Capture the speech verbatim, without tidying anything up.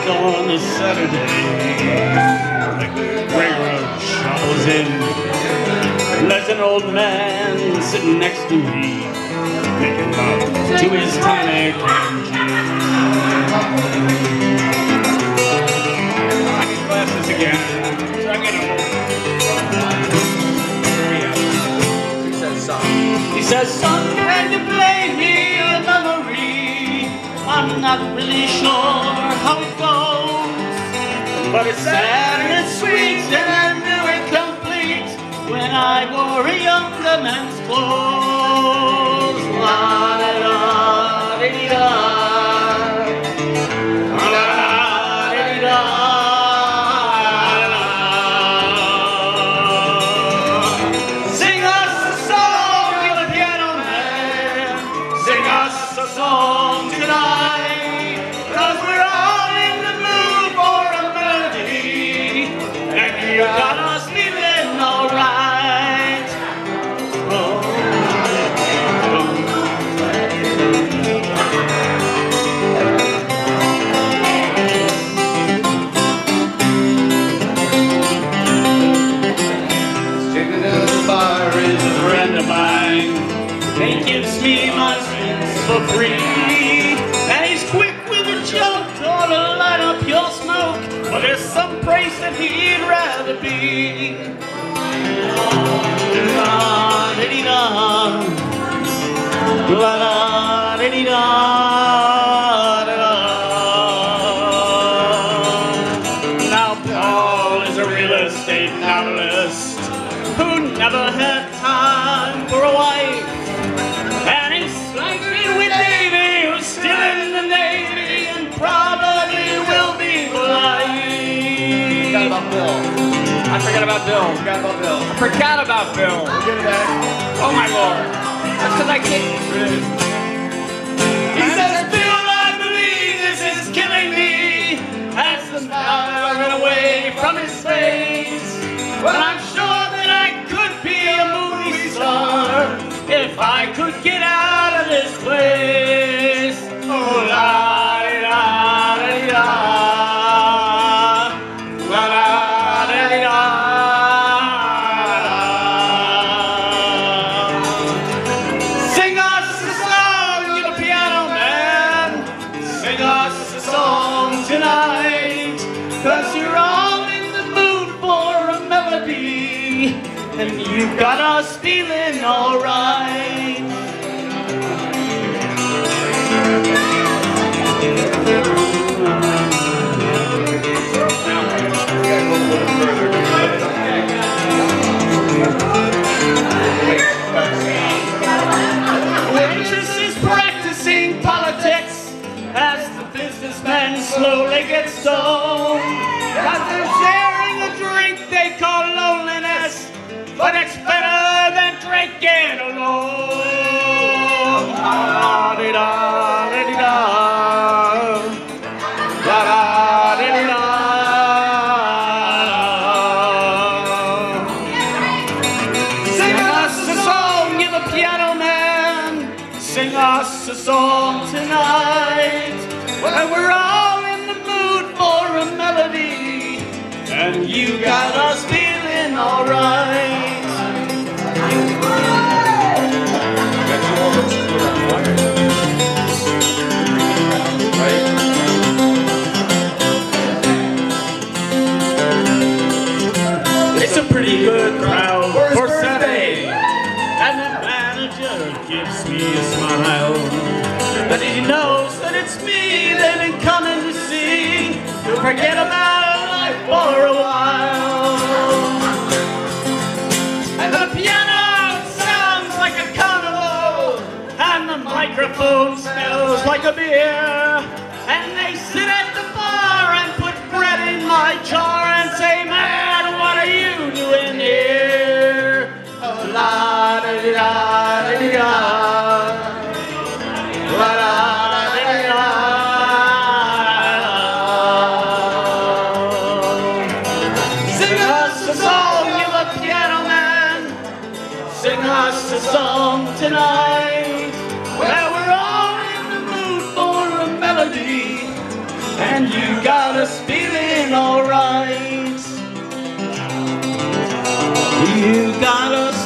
on a Saturday. The railroad shuffles in. There's an old man sitting next to me, making love to his tonic and gin. I need glasses again, so I get them. He says, son. He says, son, can you play me a memory? I'm not really sure how it goes, but it's sad and it's sweet and I knew it complete when I wore a younger man's clothes. La da da da da, la da da da da. Sing us a song, you're the piano man. Sing us a song tonight, 'cause we're all in the mood for a melody, and you got us feeling alright. Oh. Sticking in the fire is a friend of mine. He gives me my sins for free, and he's quick with a joke to light up your smoke. But there's some place that he'd rather be. La-da-dee-da, la-da-dee-da, da-da. Now Paul is a real estate novelist who never had time for a wife, and he's slightly with Davy, who's still in the Navy and probably will be for life. Forgot about Bill. I forgot about Bill. Forgot about Bill. I forgot about Bill. Oh my Lord. That's because I can't. He says, Bill, I believe this is killing me. As the smile ran away from his face. But I'm sure that I could be a movie star if I could get out of this place. Oh, la da da da, la da da da. Sing us a song, you're the piano man. Sing us a song tonight, 'cause you're all in the mood for a melody, and you got us feeling alright. Waitress is practicing politics as the businessman slowly gets stoned. As they're sharing a drink they call loneliness, but it's better than drinking alone. La-da-dee-da-dee-da, la-da-dee-da. Sing us a song, you're the piano man. Sing us a song tonight, when we're all in the mood for a melody, and you got us feeling alright. It's a pretty good crowd for Saturday, and the manager gives me a smile. But he knows that it's me they've been coming to see, to forget about life for a while. And the piano sounds like a carnival, and the microphone smells like a beer, and they sit at the bar and put bread in my jar and say, man, what are you doing here? Oh, la da da da da, la da da da. Sing us a song, you're the piano man. Sing us a song tonight, where we're all in the mood for a melody, and you got us feeling alright. You got us